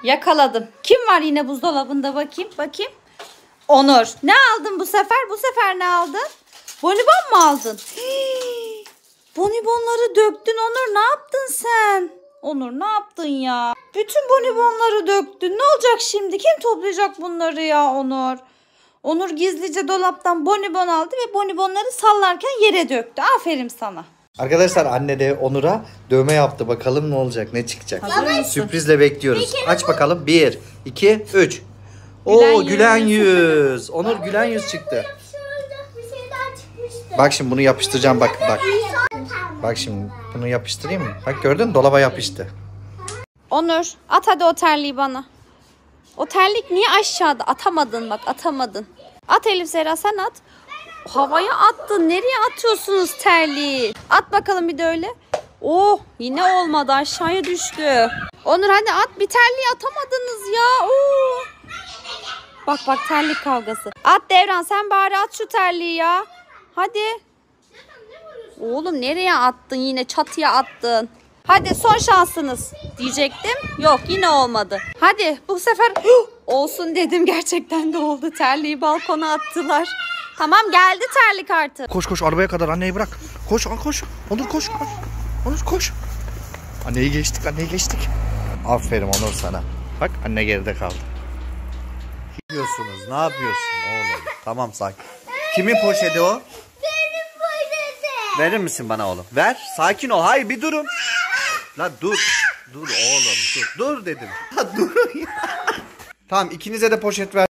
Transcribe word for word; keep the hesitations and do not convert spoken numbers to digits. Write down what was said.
Yakaladım. Kim var yine buzdolabında, bakayım bakayım. Onur. Ne aldın bu sefer? Bu sefer ne aldın? Bonibon mu aldın? Hii. Bonibonları döktün Onur. Ne yaptın sen? Onur ne yaptın ya? Bütün bonibonları döktün. Ne olacak şimdi? Kim toplayacak bunları ya Onur? Onur gizlice dolaptan bonibon aldı ve bonibonları sallarken yere döktü. Aferin sana. Arkadaşlar anne de Onur'a dövme yaptı. Bakalım ne olacak, ne çıkacak. Sürprizle bekliyoruz. Aç bakalım. bir, iki, üç. Oo, gülen yüz. Onur gülen yüz çıktı. Bak şimdi bunu yapıştıracağım, bak bak. Bak şimdi bunu yapıştırayım mı? Bak gördün mü? Dolaba yapıştı. Onur at hadi o terliği bana. O terlik niye aşağıda? Atamadın bak, atamadın. At Elif Zehra, sen at. Havaya attın. Nereye atıyorsunuz terliği? At bakalım bir de öyle. Oh, yine olmadı, aşağıya düştü. Onur hadi at, bir terliği atamadınız ya. Oo. Bak bak, terlik kavgası. At Devran, sen bari at şu terliği ya. Hadi. Oğlum nereye attın, yine çatıya attın. Hadi son şansınız diyecektim. Yok, yine olmadı. Hadi bu sefer olsun dedim, gerçekten de oldu. Terliği balkona attılar. Tamam, geldi terlik artık. Koş koş arabaya kadar, anneyi bırak. Koş koş. Onur koş koş. Onur koş. Anneyi geçtik, anneyi geçtik. Aferin Onur sana. Bak anne geride kaldı. Ne yapıyorsunuz? Ne yapıyorsun oğlum? Tamam, sakin. Kimin poşeti o? Benim poşetim. Verir misin bana oğlum? Ver. Sakin ol. Hayır, bir durun. La dur. Dur oğlum dur. Dur dedim. La durun ya. Tamam, ikinize de poşet ver.